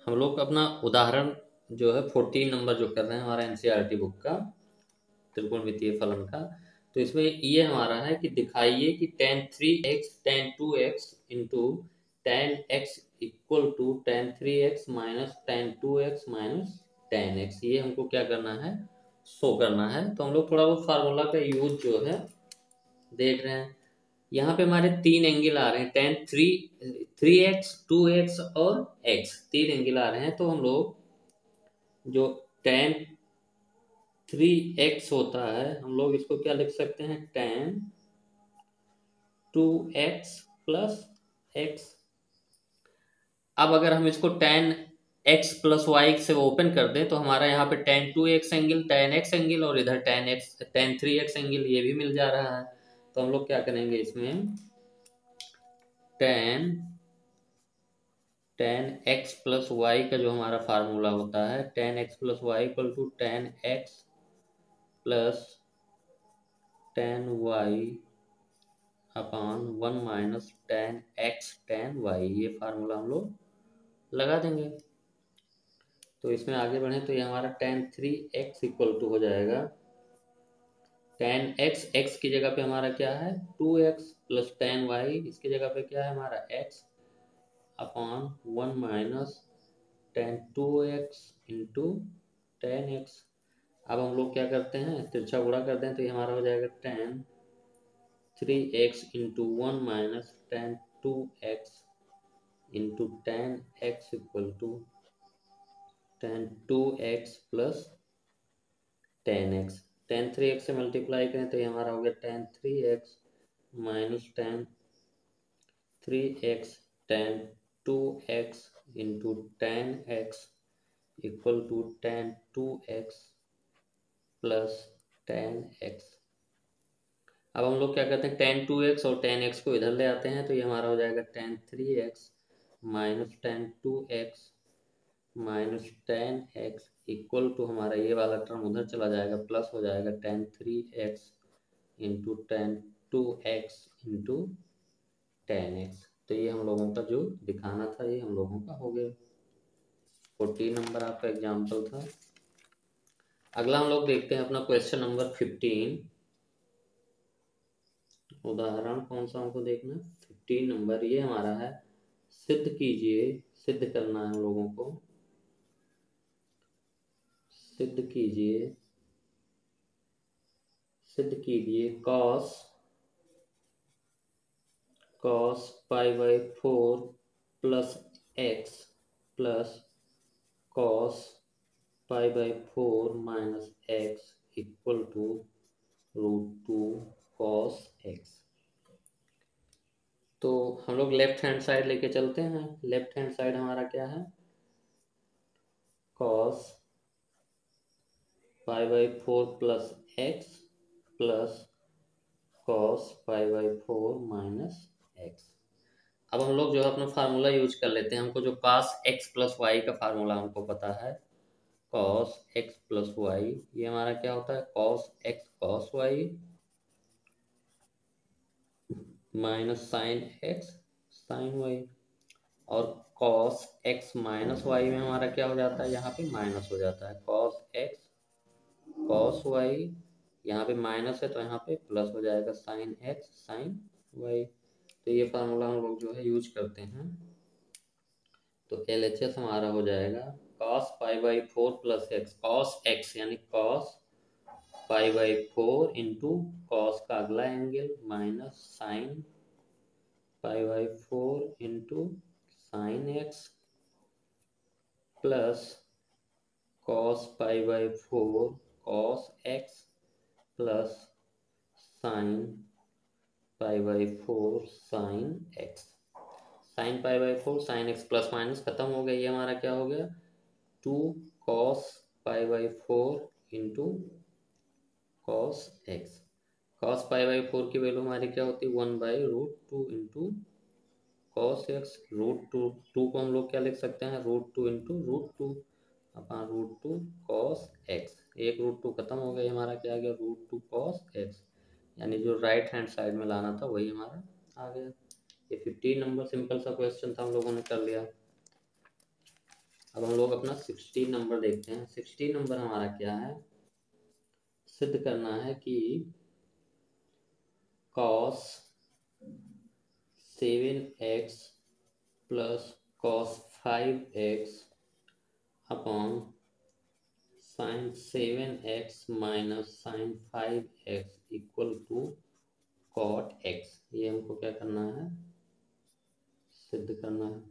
हम लोग अपना उदाहरण जो है 14 नंबर जो कर रहे हैं हमारा एनसीईआरटी बुक का त्रिकोणमितीय फलन का। तो इसमें ये हमारा है कि दिखाइए कि tan3x tan2x into tan x equal to tan3x minus tan2x minus tan x, ये हमको क्या करना है, शो करना है। तो हम लोग थोड़ा बहुत फार्मूला का यूज जो है देख रहे हैं। यहाँ पे हमारे तीन एंगल आ रहे हैं, tan3x 2x और x, तीन एंगल आ रहे हैं। तो हम लोग जो tan3x होता है हम लोग इसको क्या लिख सकते हैं, tan2x प्लस x। अब अगर हम इसको tan x प्लस वाई से ओपन कर दें तो हमारा यहाँ पे tan2x angle tan x angle और इधर tan3x एंगल ये भी मिल जा रहा है। तो हम लोग क्या करेंगे इसमें, tan x प्लस वाई का जो हमारा फार्मूला होता है tan x plus Y equal to tan x plus tan y upon 1 minus tan x tan y, ये फार्मूला हम लोग लगा देंगे। तो इसमें आगे बढ़े तो ये हमारा tan3x इक्वल टू हो जाएगा tan x, x की जगह पे हमारा क्या है 2x प्लस tan y, इसकी जगह पे क्या है हमारा x upon 1 minus tan2x into tan x। अब हम लोग क्या करते हैं, तिरछा गुणा करते हैं तो ये हमारा हो जाएगा tan3x into 1 minus tan2x into tan x equal to tan2x plus tan x। tan3x से मल्टीप्लाई करें तो ये हमारा हो गया tan3x minus tan3x tan2x into tan x equal to tan2x plus tan x। अब हम लोग क्या करते हैं, tan2x और tan x को इधर ले आते हैं तो ये हमारा हो जाएगा tan3x minus tan2x minus tan x equal to हमारा ये वाला टर्म उधर चला जाएगा, प्लस हो जाएगा tan3x into tan2x into tan x। तो ये हम लोगों का जो दिखाना था ये हम लोगों का हो गया। 14 नंबर आपका एग्जाम्पल था। अगला हम लोग देखते हैं अपना क्वेश्चन नंबर 15। उदाहरण कौन सा हमको देखना, 15 नंबर ये हमारा है, सिद्ध कीजिए, सिद्ध करना है हम लोगों को, सिद्ध कीजिए, सिद्ध कीजिए cos pi by 4 plus x plus cos pi by 4 minus x equal to √2 cos x। तो हम लोग लेफ्ट हैंड साइड लेके चलते हैं। लेफ्ट हैंड साइड हमारा क्या है, cos pi by 4 plus x plus cos pi by 4 minus x। अब हम लोग जो है अपना फार्मूला यूज कर लेते हैं। हमको जो cos x प्लस वाई का फार्मूला हमको पता है, cos x प्लस वाई, ये हमारा क्या होता है cos x cos y minus sine x sine y। और cos x माइनस वाई में हमारा क्या हो जाता है, यहाँ पे माइनस हो जाता है cos x cos y, यहाँ पे माइनस है तो यहाँ पे प्लस हो जाएगा साइन x साइन y। तो ये फार्मूला हम लोग जो है यूज करते हैं। तो LHS हमारा हो जाएगा cos pi by 4 plus X, cos x यानी cos pi by 4 into cos का अगला angle minus sine pi by 4 into sine x plus cos pi by 4 cos x plus sine pi by 4 sine x। Sine pi by 4 sine x plus minus खत्म हो गया, ये हमारा क्या हो गया 2 cos pi by 4 into cos x। cos pi by 4 की value हमारी क्या होती है 1 बाई √2 इंटू cos x। √2 को हम लोग क्या लिख सकते हैं, √2 इंटू √2 अपॉन √2 cos x। एक √2 खत्म हो गया, हमारा क्या आ गया √2 cos x, यानी जो राइट हैंड साइड में लाना था वही हमारा आ गया। ये 15 नंबर सिंपल सा क्वेश्चन था, हम लोगों ने कर लिया। अब हम लोग अपना 16 नंबर देखते हैं। 16 नंबर हमारा क्या है, सिद्ध करना है कि cos 7x plus cos 5x upon sine 7x minus sine 5x equal to cot x। ये हमको क्या करना है, सिद्ध करना है।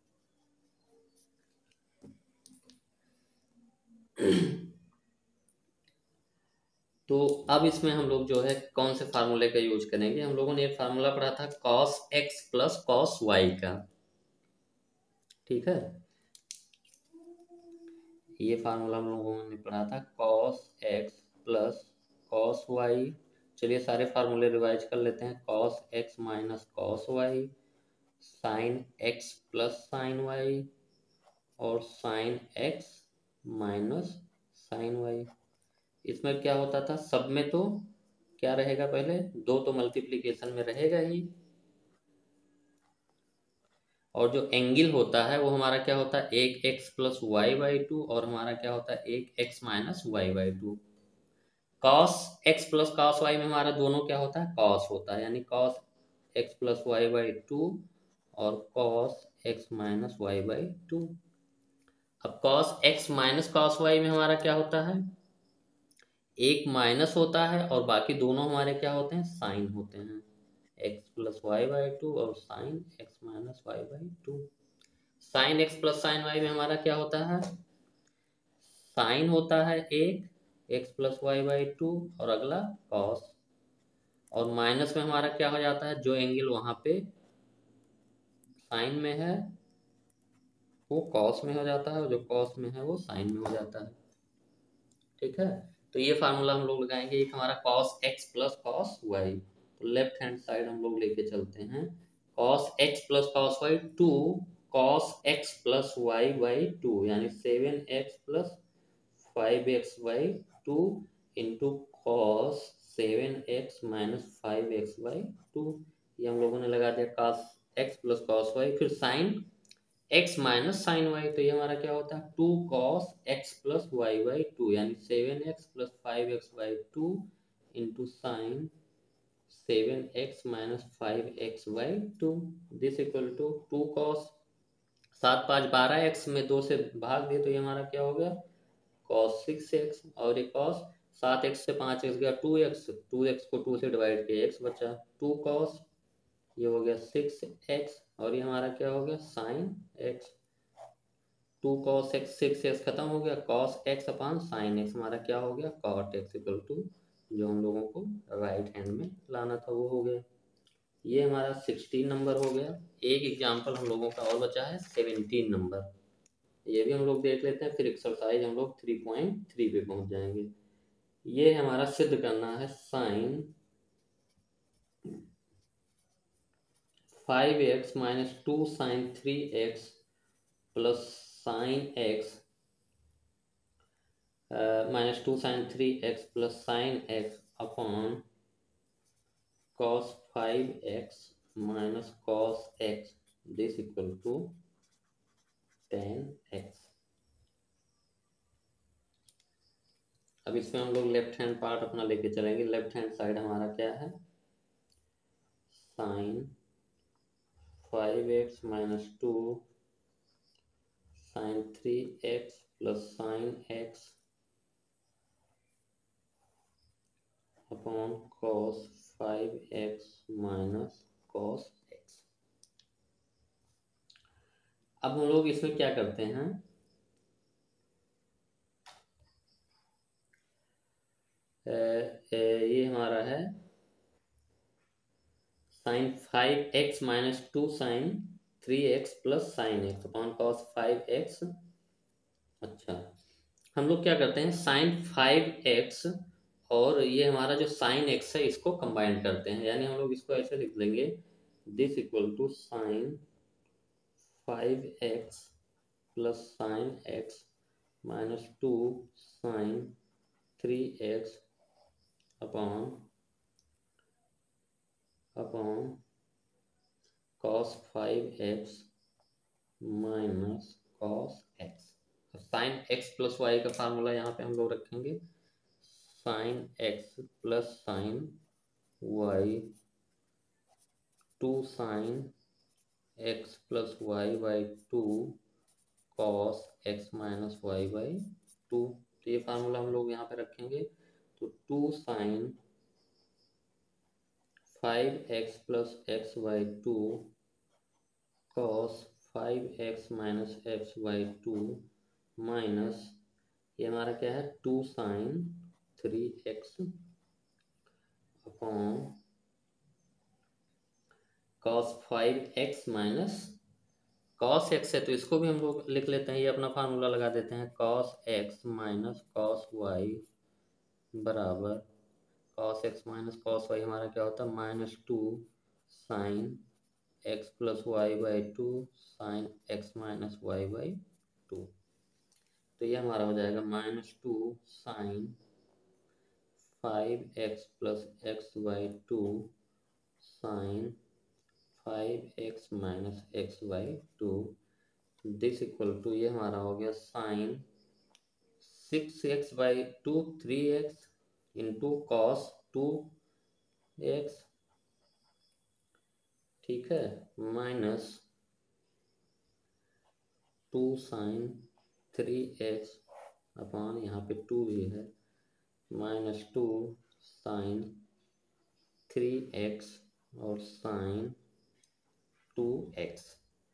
तो अब इसमें हम लोग जो है कौन से फार्मूले का यूज करेंगे, हम लोगों ने एक फार्मूला पढ़ा था cos x plus cos y का, ठीक है। ये फार्मूला हम लोगों ने पढ़ा था cos x plus cos y। चलिए सारे फार्मूले रिवाइज कर लेते हैं। cos x minus cos y, sine x plus sine y और sine x minus sine y। इसमें क्या होता था, सब में तो क्या रहेगा, पहले दो तो मल्टीप्लीकेशन में रहेगा ही, और जो एंगल होता है वो हमारा क्या होता है, एक X plus Y by two, और हमारा क्या होता है एक X minus Y by two. Cos X plus cos Y में हमारा दोनों क्या होता है, कॉस होता है, यानी cos X plus Y by two और cos x minus Y by two. अब cos x minus cos Y में हमारा क्या होता है, एक माइनस होता है और बाकी दोनों हमारे क्या होते हैं, साइन होते हैं, X plus Y by two और sine x minus Y by two. Sine x plus sine Y में हमारा क्या होता है, साइन होता है एक X plus Y by two और अगला कॉस, और माइनस में हमारा क्या हो जाता है, जो एंगल वहां पे साइन में है वो कॉस में हो जाता है और जो कॉस में है वो साइन में हो जाता है, ठीक है। तो ये फार्मूला हम लोग लगाएंगे, एक हमारा cos X plus cos Y. तो लेफ्ट हैंड साइड हम लोग लेके चलते हैं, cos X plus cos Y two cos X plus Y by two, यानी 7x प्लस 5x/2 into cos 7x minus 5x/2। ये हम लोगों ने लगा दिया cos X plus cos Y, फिर sine x minus sine Y, तो ये हमारा क्या होता है two cos X plus Y by two, यानी 7x प्लस 5x/2 into sine 7x minus 5x/2। This equal to two cos 7 5 12, X में 2 से भाग दिए तो ये हमारा क्या हो गया कॉस 6x, और एक कॉस 7x से 5x गया 2x, 2x को 2 से डिवाइड किया x बचा, टू कॉस ये हो गया 6x, और ये हमारा क्या हो गया sine x, two cos X 6x खत्म हो गया, cos X upon sine X हमारा क्या हो गया कॉट एक्स इक्वल टू, जो हम लोगों को राइट हैंड में लाना था वो हो गया। ये हमारा 16 नंबर हो गया। एक एग्जाम्पल हम लोगों का और बचा है 17 नंबर, ये भी हम लोग देख लेते हैं, फिर एक्सरसाइज हम लोग 3.3 पे पहुंच जाएंगे। ये हमारा सिद्ध करना है sine 5x minus 2 sine 3x plus sine x minus 2 sine 3x plus sine x upon cos 5x minus cos x, this equal to 10x। अब इसमें हम लोग लेफ्ट हैंड पार्ट अपना लेके चलेंगे। लेफ्ट हैंड साइड हमारा क्या है, sine 5x minus 2 sine 3x plus sine x upon cos 5x minus cos x। अब हम लोग इसमें क्या करते हैं, ये हमारा है sine 5x minus 2 sine 3x plus sine x upon cos 5x। अच्छा, हम लोग क्या करते हैं साइन 5x और ये हमारा जो साइन x है इसको कंबाइन करते हैं, यानी हम लोग इसको ऐसे लिख देंगे, this equal to sine 5x plus sine x minus 2 sine 3x upon cos 5x minus cos x। Sine x plus Y का फार्मूला यहाँ पे हम लोग रखेंगे, sine x plus sine y two sine x plus Y by two cos x minus Y by two. तो ये formula हम लोग यहाँ पे रखेंगे। तो two sine 5x plus x by two cos 5x minus x by two minus ये हमारा क्या है, two sine 3x upon cos 5x minus cos x है तो इसको भी हम लोग लिख लेते हैं, ये अपना फार्मूला लगा देते हैं, cos x minus cos y बराबर cos x minus cos y हमारा क्या होता है, minus two sine x plus Y by two sine x minus Y by two. तो ये हमारा हो जाएगा minus two sine 5x plus x by two sine 5x minus x by two this equal to ये हमारा हो गया sine 6x by two 3x into cos 2x, ठीक है, minus two sine 3x upon यहाँ पे टू भी है माइनस टू साइन 3x और साइन 2x।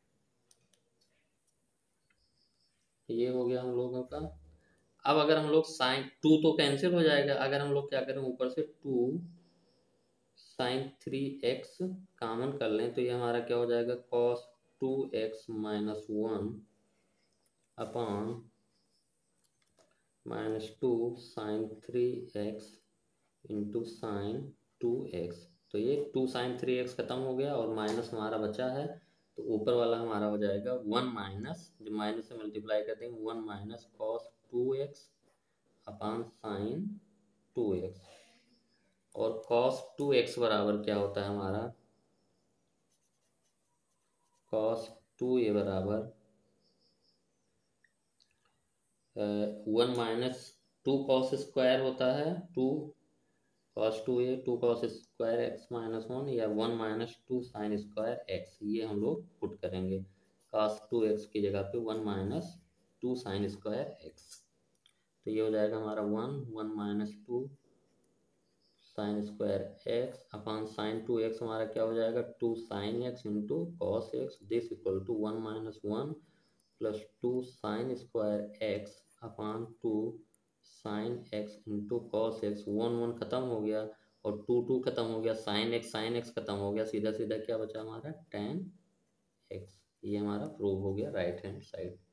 ये हो गया हम लोगों का। अब अगर हम लोग साइन टू तो कैंसिल हो जाएगा, अगर हम लोग क्या करें ऊपर से टू साइन 3x कॉमन कर लें तो ये हमारा क्या हो जाएगा, cos 2x minus 1 upon minus two sine 3x into sine 2x। तो ये टू साइन 3x खत्म हो गया और माइनस हमारा बचा है, तो ऊपर वाला हमारा हो जाएगा 1 माइनस, जो माइनस से मल्टीप्लाई करते हैं 1 minus cos 2x upon sine 2x। और कॉस 2x बराबर क्या होता है हमारा, कॉस 2 ये बराबर 1 माइनस टू कॉस स्क्वायर होता है, टू कॉस 2 ये two cos square x minus 1 या 1 minus two sine square x, ये हम लोग पुट करेंगे कॉस 2x की जगह पे 1 minus two sine square x. तो ये हो जाएगा हमारा 1 minus two sine square x upon sine 2x हमारा क्या हो जाएगा, two sine x into cos x this equal to 1 minus 1 plus two sine square x upon two sine x into cos x, 1 खत्म हो गया और 2 खत्म हो गया, साइन एक्स खत्म हो गया, सीधा सीधा क्या बचा हमारा टेन एक्स। ये हमारा प्रूव हो गया राइट हैंड साइड।